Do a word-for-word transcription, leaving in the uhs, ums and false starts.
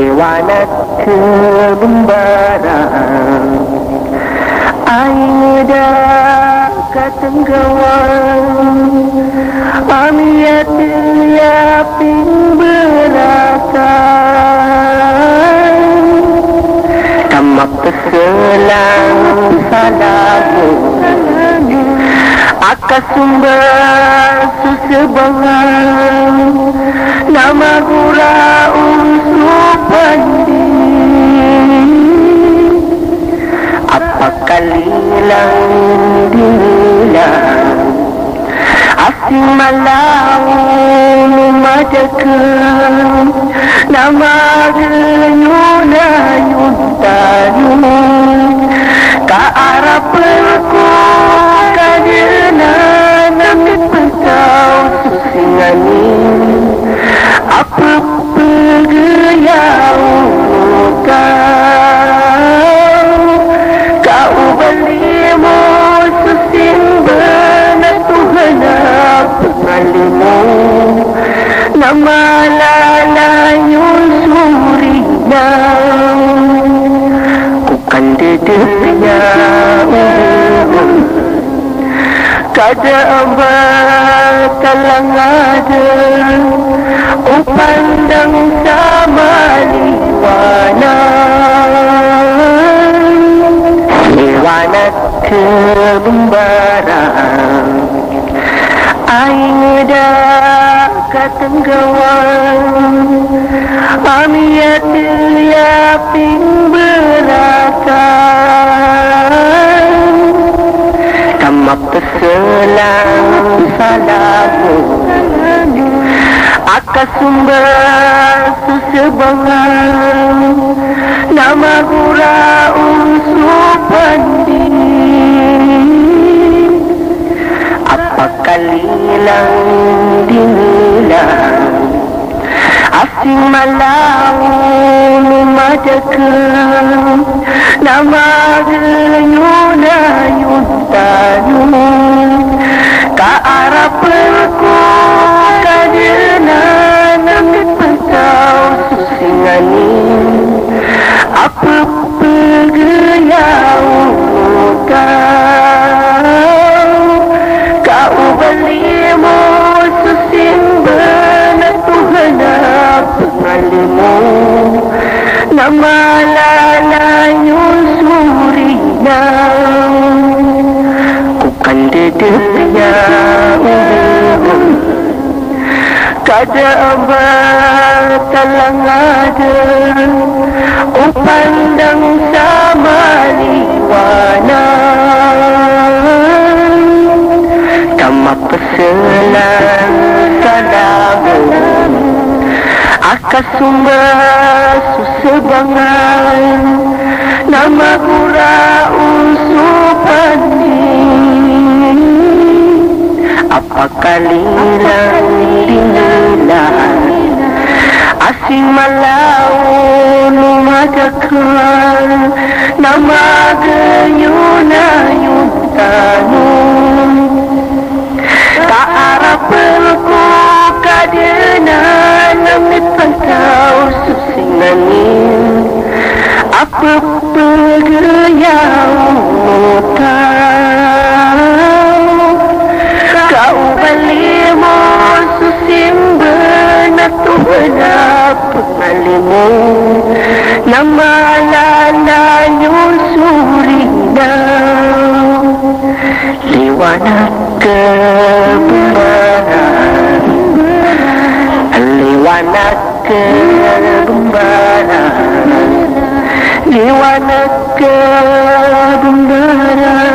Liwanat kebembaraan Aida katenggawan Amiat yaping berakan Tamak peselang salamu Akas sumber susebangan Nama gura usupandi Apa kalilang dinilang Asing malau memadakan Nama genyuna yuntanu Ka arah perku kadena Nakit pentau susingani Apa pegayau kau Kau balimu susing benar Tuhan pengalimu Nama lalayun surina Bukan dedeknya Kada abad talang ada Upandang sama liwana Liwanat kebembaraan Aida katenggawan Amiat yaping berakan Tamak peselang salamu Akas sumber susebangan Nama gura usupandi Apa kalilang dinilang Asing malau memadakan Nama genyuna yuntanu Ka arah perku kadena Nakit pentau susingani Apa pegayau kau Kau balimu susing benar Tuhan pengalimu Nama lalayun surina Bukan dedeknya Kada abad talang ada Upandang sama liwana Tamak peselang salamu Akas sumber susebangan Nama gura usupandi Apa kalilang dinilang Asing malau memadakan Nama genyuna yuntanu Ka arah perku kadena Nakit pentau susingani Apa pegayau kau Kau balimu susing benar Tuhan pengalimu Nama lalayun surina Liwanat kebembaraan Liwanat kebembaraan Liwanat kebembaraan